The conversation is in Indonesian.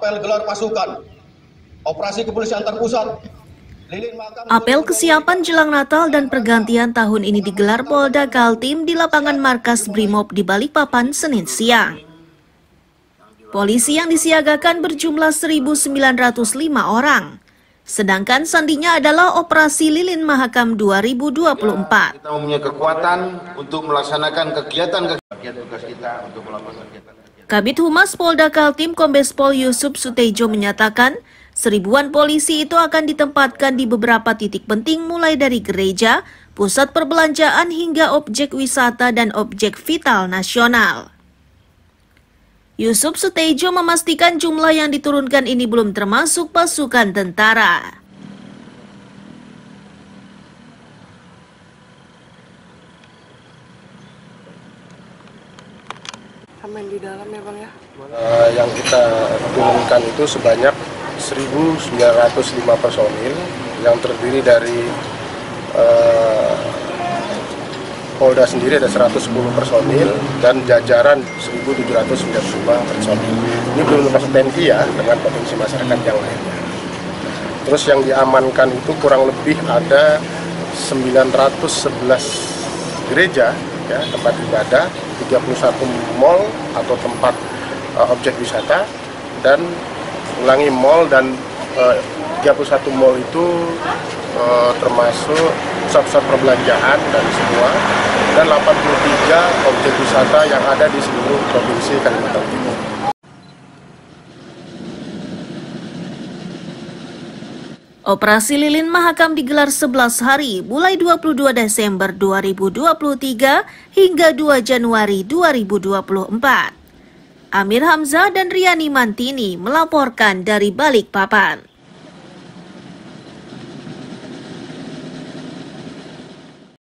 apel gelar pasukan, operasi kepolisian terpusat. Apel kesiapan jelang Natal dan pergantian tahun ini digelar Polda Kaltim di lapangan markas Brimob di Balikpapan Senin siang. Polisi yang disiagakan berjumlah 1.905 orang. Sedangkan sandinya adalah Operasi Lilin Mahakam 2024. Kita mempunyai kekuatan untuk melaksanakan kegiatan tugas kita untuk melakukan kegiatan. Kabid Humas Polda Kaltim Kombes Pol Yusuf Sutejo menyatakan, 1000-an polisi itu akan ditempatkan di beberapa titik penting mulai dari gereja, pusat perbelanjaan hingga objek wisata dan objek vital nasional. Yusuf Sutejo memastikan jumlah yang diturunkan ini belum termasuk pasukan tentara. Aman di dalam ya Bang ya? Yang kita turunkan itu sebanyak 1.905 personil yang terdiri dari Polda sendiri ada 110 personil dan jajaran 1.795 personil. Ini belum termasuk TNI ya, dengan potensi masyarakat yang lainnya. Terus yang diamankan itu kurang lebih ada 911 gereja, ya, tempat ibadah, 31 mal atau tempat objek wisata, dan ulangi mal dan 31 mal itu termasuk pusat-pusat perbelanjaan dan semua, dan 83 objek wisata yang ada di seluruh provinsi Kalimantan Timur. Operasi Lilin Mahakam digelar 11 hari, mulai 22 Desember 2023 hingga 2 Januari 2024. Amir Hamzah dan Riani Mantini melaporkan dari Balikpapan.